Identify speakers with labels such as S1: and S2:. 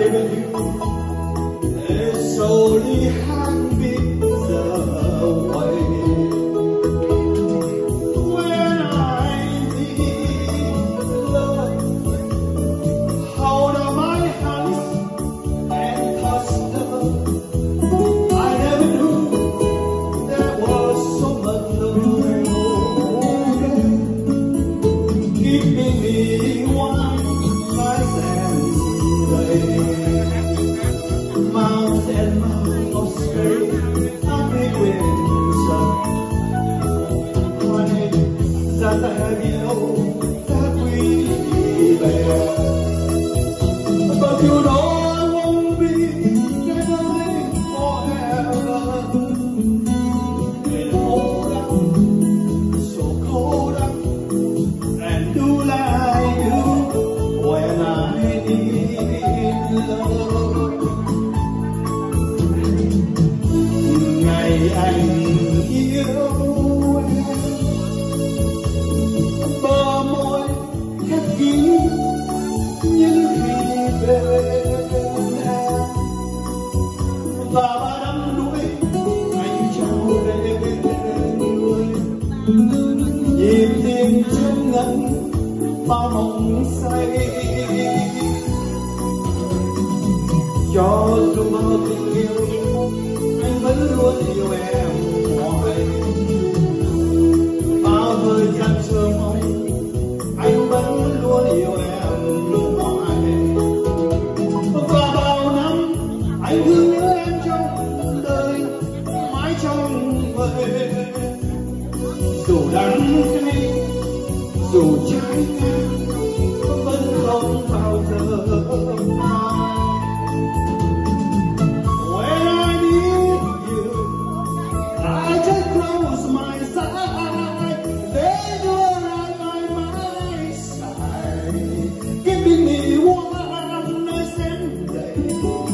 S1: slowly hand beats away. When I need love, hold on my hands and touch them. I never knew there was so much love keeping me warm night and day. Miles and miles of straight, happy winter. Honey, that I have you know that we bear. But you know I won't be traveling forever. Get hold up, so cold up, and do like you when I need love. Ngày anh yêu em, bờ môi khép kín như khi bên em, và ba năm đuổi anh trao đến người, nhịp tim chân ngân bao mộng say. Cho dù bao tình yêu anh vẫn luôn yêu em hoài. Bao thời gian chờ mong anh vẫn luôn yêu em hoài. Và bao năm anh thương nhớ em trong đời mãi trong vời. Dù đắng cay dù trái ngang vẫn không bao giờ phai. Keeping me warm nights and days.